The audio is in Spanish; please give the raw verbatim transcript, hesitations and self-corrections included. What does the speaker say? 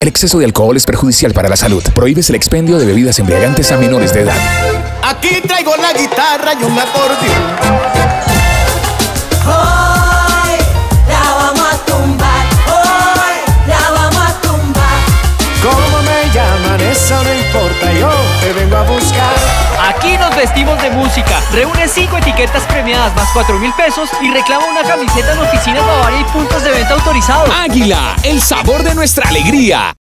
El exceso de alcohol es perjudicial para la salud. Prohíbes el expendio de bebidas embriagantes a menores de edad. Aquí traigo la guitarra y un acordeón. Hoy la vamos a tumbar, hoy la vamos a tumbar. ¿Cómo me llaman? Eso no importa, yo te vengo a buscar. Aquí nos vestimos de música. Reúne cinco etiquetas premiadas más cuatro mil pesos y reclama una camiseta en oficinas Bavaria y puntos de venta autorizados. Águila, el sabor de nuestra alegría.